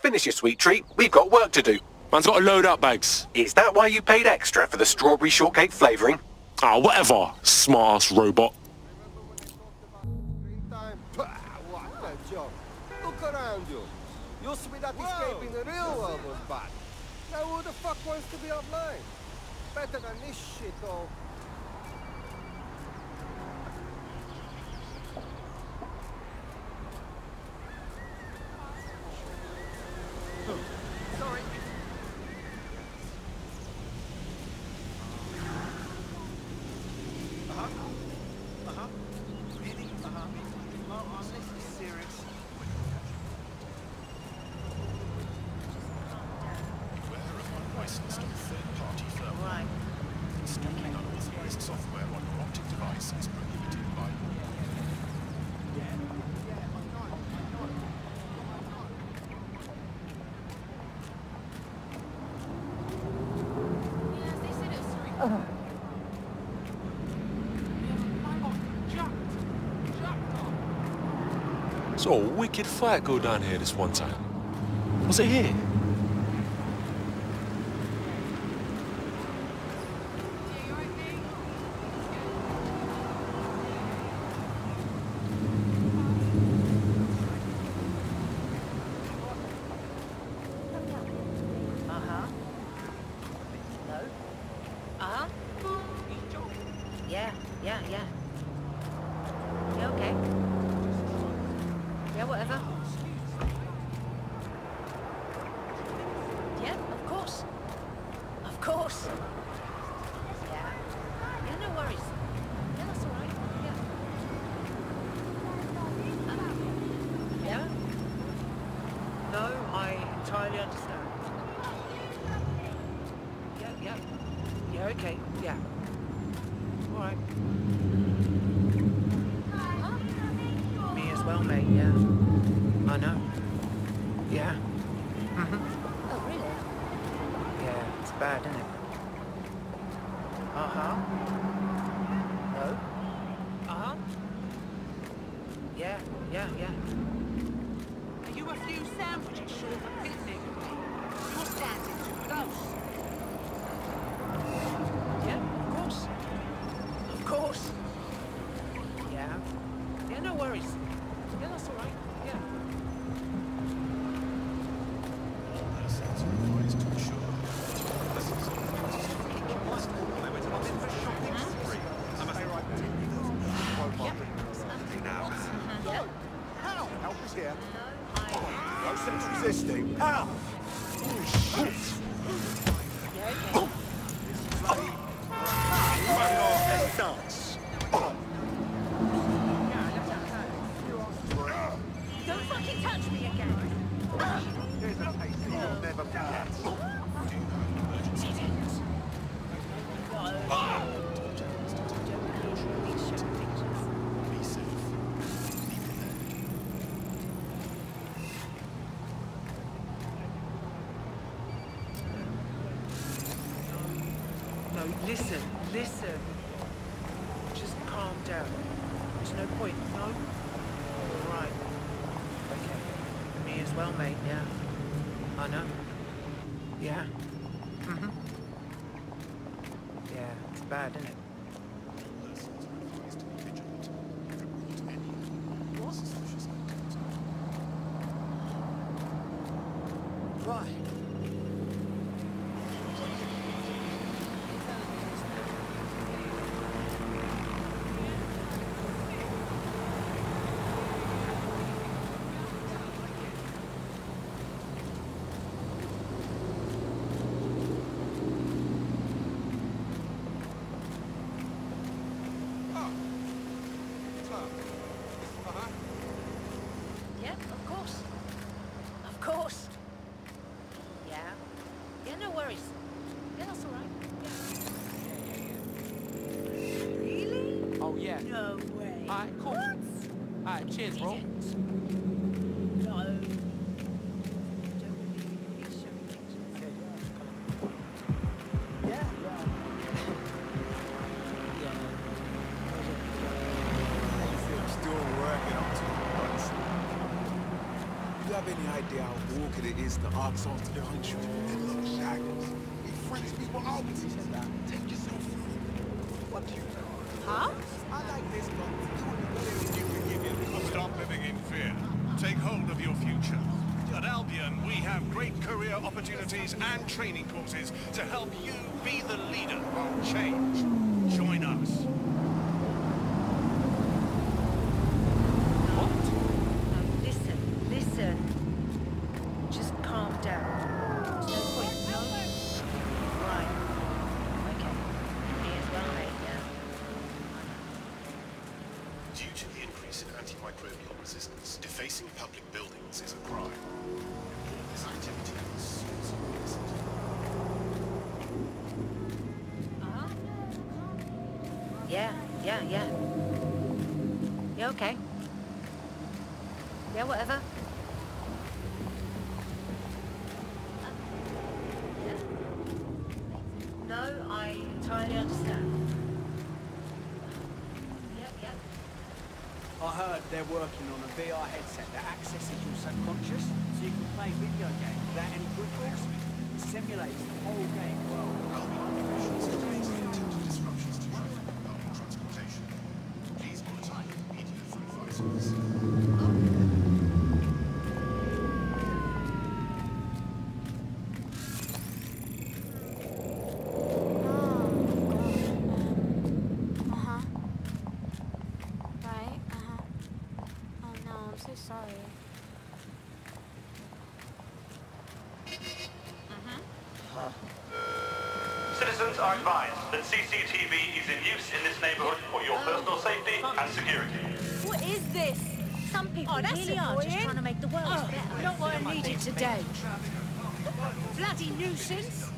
finish your sweet treat. We've got work to do. Man's got to load up, Bags. Is that why you paid extra for the strawberry shortcake flavouring? Ah, whatever, smart-ass robot. What a job. Look around you. Used to be that escaping the real world was bad. Now who the fuck wants to be offline? Better than this shit, though. Sorry. Really? Oh, this is serious. Licensed third-party firm. Right. Installing unauthorized software on your optic device is prohibited by law. Saw a wicked fight go down here this one time. Was it here? Yeah, okay. Yeah, whatever. Yeah, of course. Of course. Yeah. Yeah, no worries. Yeah, that's all right. Yeah. Yeah? No, I entirely understand. Yeah, yeah. Yeah, okay. Yeah. All right. Me as well, mate, yeah. I know. Yeah. Oh, really? Yeah, it's bad, isn't it? Uh-huh. No? Uh-huh. Yeah, yeah, yeah. Are you a few sandwiches short of a picnic? You're standing too close. Yeah, of course. Of course. Yeah. Yeah, no worries. Yeah, that's all right. Yeah. Help is here. No sense resisting. Help! Don't fucking touch me again. Here's a taste you'll never forget. Be safe. Leave it there. No, listen, listen. Just calm down. There's no point, no? All right. Okay. Me as well, mate, yeah. I know. Yeah. Yeah, it's bad, isn't it? Persons are advised to be vigilant. Report any suspicious activity. Right. Yeah, of course. Of course. Yeah. Yeah, no worries. Yeah, that's all right. Yeah. Really? Oh, yeah. No way. Alright, cool. What? Alright, cheers, bro. No. Still working on some bugs. You have have any idea how awkward it is to ask after the 100 and look shaggers? He threatens me with arguments. He said that. Take yourself through. What do you know? Huh? I like this, but you can give him. Stop living in fear. Take hold of your future. At Albion, we have great career opportunities and training courses to help you be the leader of change. Join us. What? No, listen. Just calm down. There's no point, no? Right. Okay. Me as well, mate, yeah. Due to the increase in antimicrobial resistance, defacing public buildings is a crime. Report this activity as soon as you witness it. Yeah. Yeah, okay. Yeah, whatever. No, I entirely understand. Yep. I heard they're working on a VR headset that accesses your subconscious so you can play video games without any footballs. It simulates the whole game world. Albion officials raise the intended disruptions to traffic and public transportation. Please monitor media for advisories. Right, Oh no, I'm so sorry. Citizens are advised that CCTV is in use in this neighborhood for your personal safety and security. What is this? Some people Really are just trying to make the world better. Not what I needed today. Bloody nuisance.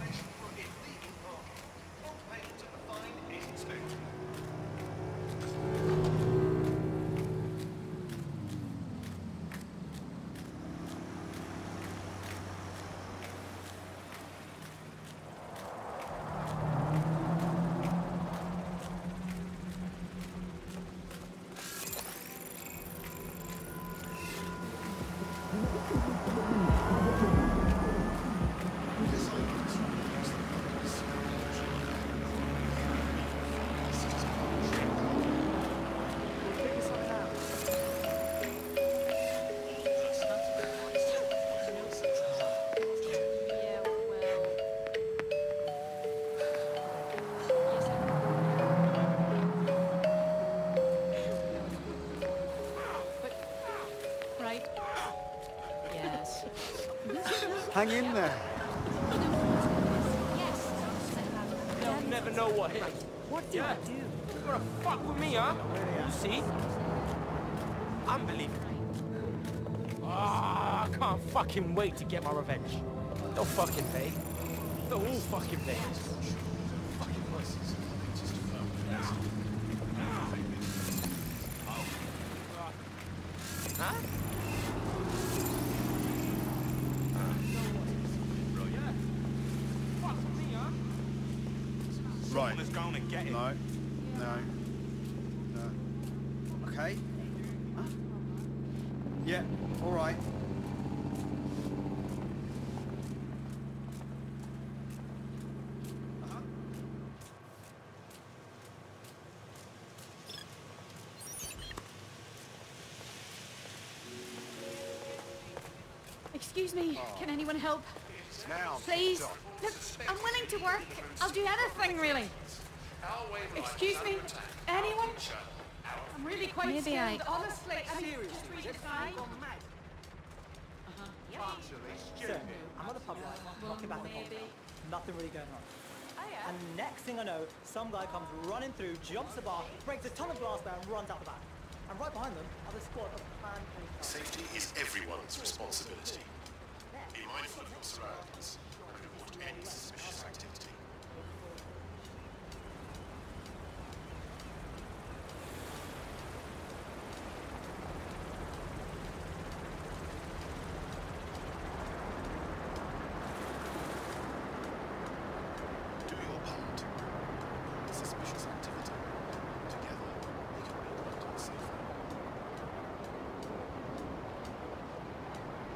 Hang in there. They'll never know what hit. What do I do? You wanna fuck with me, huh? You see? Unbelievable. I can't fucking wait to get my revenge. They'll fucking pay. They'll all fucking pay. Huh? Right. Let's go on and get it. No. Okay. Huh? Yeah, all right. Excuse me, can anyone help? Now, Please? Look, I'm willing to work. I'll do anything, really. Excuse me? Anyone? I'm really quite scared, honestly. I mean, just read the sign. Sir, I'm on the pub right, walking back the hall. Nothing really going on. And next thing I know, some guy comes running through, jumps the bar, breaks a ton of glass down, and runs out the back. And right behind them are the squad of pan-paid. Safety is everyone's responsibility. Be mindful of your surroundings and report any suspicious activity. Do your part. Suspicious activity. Together, we can make London safer.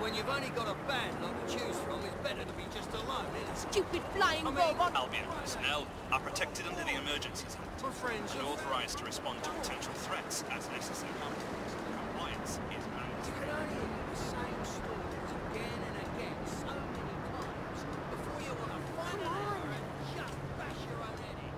when you've only got a band lot to choose from, it's better to be just alone, isn't it? Stupid flying robot! Albion personnel are protected under the Emergencies Act My friends and authorized to respond to potential threats as necessary. Compliance is mandatory. You can only hear the same stories again and again so many times before you want to find an hour and just bash your own head in.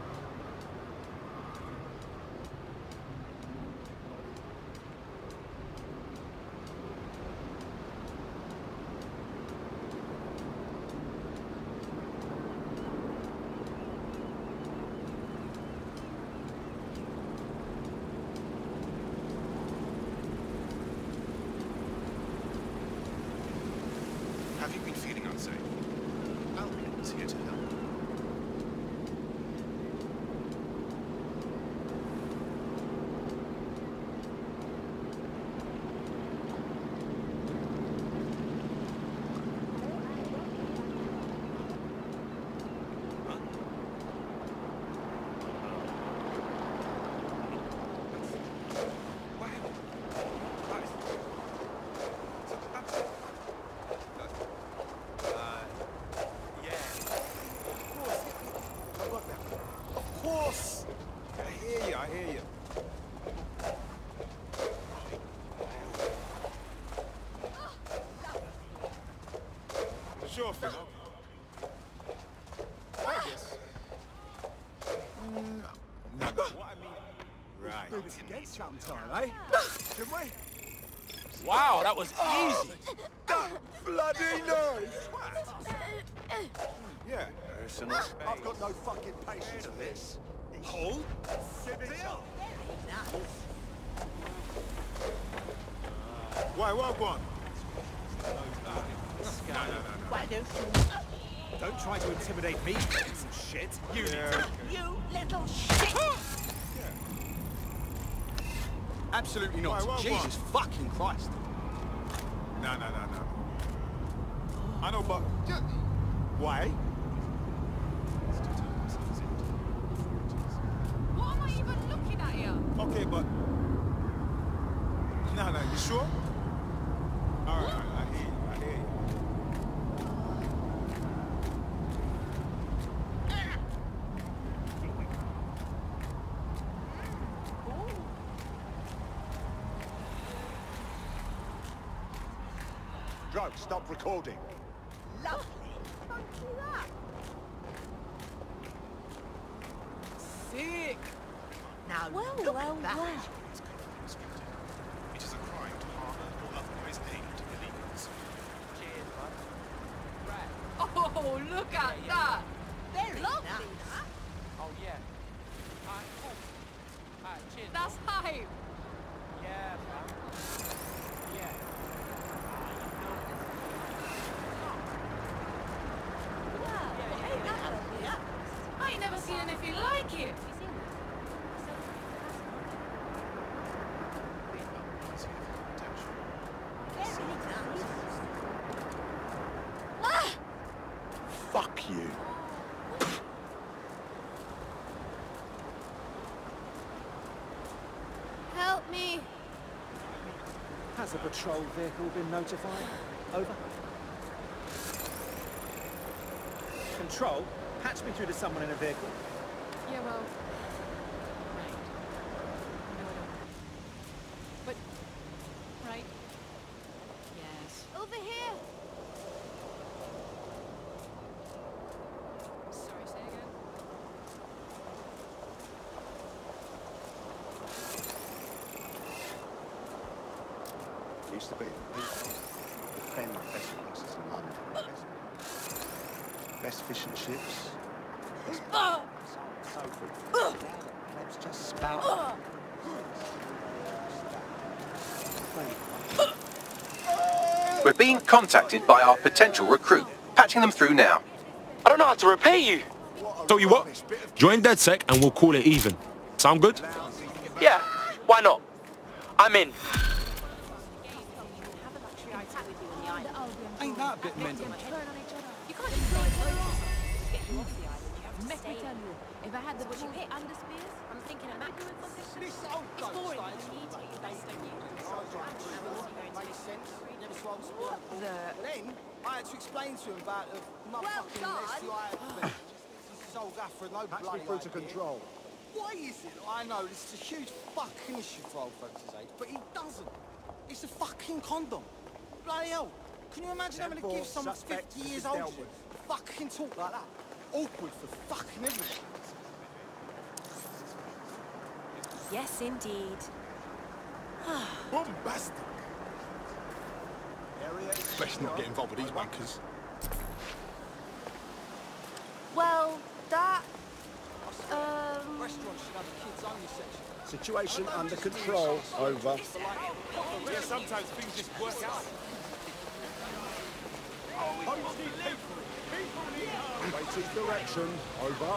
Have you been feeling unsafe? Albion is here to help. I hear you. Sure thing. I guess. No, what I mean. Right. Do this again sometime, eh? Can we? Wow, that was easy. Bloody nice! Yeah. I've got no fucking patience for this. Hold. Why, what one? Don't try to intimidate me, some shit. You You little shit! Absolutely not. Why, Jesus fucking Christ. No. I know, but... Why? What am I even looking at here? Okay, but... No, you sure? All right, I hear you. Drug, stop recording. Lovely. Fancy that. Sick. Now Well. It is currently restricted. It is a crime to harbour or otherwise aid illegals. Cheers, bud. Right. Oh, look at that! very Lovely, nice. that. Oh, yeah. Alright, cool. Alright, cheers. That's hype. Yeah, man. Yeah. I ain't never seen anything like it. Fuck you. Help me. Has a patrol vehicle been notified? Over. Control, patch me through to someone in a vehicle. Yeah, well. Right. No, I don't. But. Right. Yes. Over here. Sorry, say again. Used to be. Defend best prices in London. Best fish and chips. So good. Let's just spout. We're being contacted by our potential recruit. Patching them through now. I don't know how to repay you. Tell you what, join DedSec and we'll call it even. Sound good? Yeah, why not? I'm in. Ain't that a bit mental? You can't just throw each other off. Get you off the island, you have to Let me tell you, if I had the what you hit under spears, I'm thinking of Mac doing competition. It's boring. You need to get your best on you. Makes sense. Never swallowed sport. Then I had to explain to him about the motherfucking SCI thing. This is old Gaffer, no bloody through to idea. control. Why is it? I know this is a huge fucking issue for old folks his age, but he doesn't. It's a fucking condom. Bloody hell. Can you imagine having to give someone 50 years old fucking talk like that? Awkward for fucking everyone. Yes, indeed. Bombastic. Best not get involved with these wankers. Well, that... Restaurants should have a kids only section. Situation under control. Over. Yeah, sometimes things just work out. Waiting direction. Over.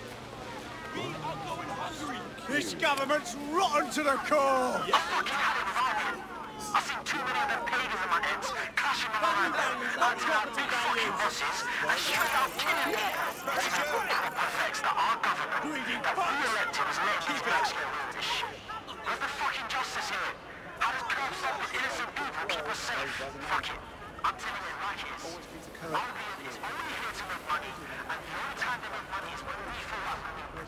This government's rotten to the core! I've seen too many of them pages in my ends, clashing with one another, acting like big fucking bosses, and straight out killing me. This is what kind of affects that our government, that we elected, is making these blokes get away with this shit. Where's the fucking justice here? How does cold-blooded innocent people keep us safe? Fuck it. I'm telling it like it is. Albion is only here to make money, and the only time they make money is when we feel like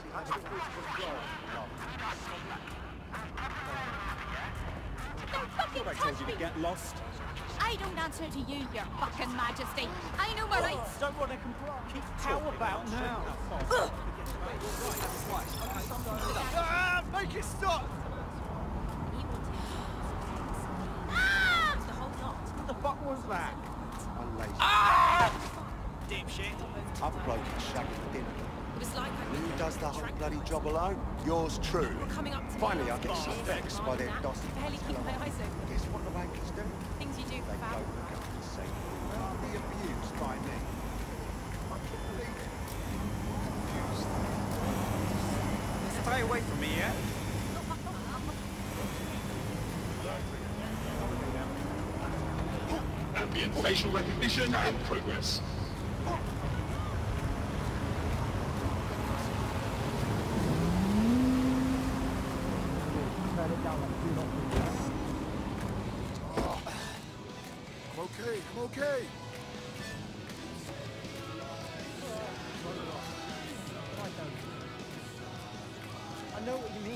Don't fucking touch me! Get lost. I don't answer to you, your fucking majesty. I know my rights. Don't want to comply. How about now? Make it stop! What the fuck was that? Dipshit. Up bloke shagging for dinner. It was like Who does the whole bloody job alone? Yours truly. coming up to Finally, I get some vexed by their dusty. barely keep my eyes open. Guess what the wankers do? Things you do for They fun. don't look up to say. I'll be abused by me. Stay away from me, yeah? Ambient facial recognition in progress. I'm okay. I know what you mean.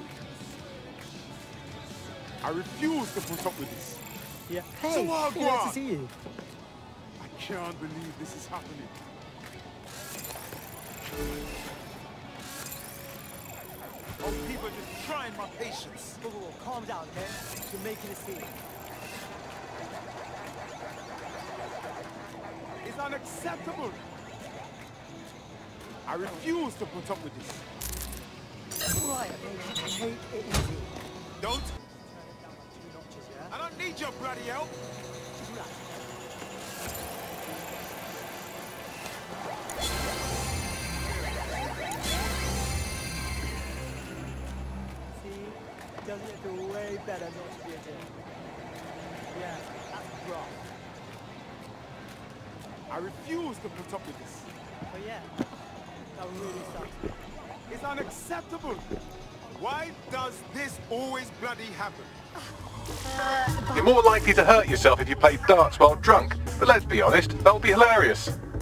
I refuse to put up with this. Yeah. So Hey, I'll good go to on. see you. I can't believe this is happening. Oh, people are just trying my patience. Whoa, calm down, okay? You're making a scene. It's unacceptable. I refuse to put up with this. Right, baby. Take it easy. Don't. I don't need your bloody help. Just relax. See? Doesn't it feel way better not to be a dick? Yeah, that's rough. I refuse to put up with this. But yeah, that really sucks. It's unacceptable. Why does this always bloody happen? You're more likely to hurt yourself if you play darts while drunk, but let's be honest, that'll be hilarious.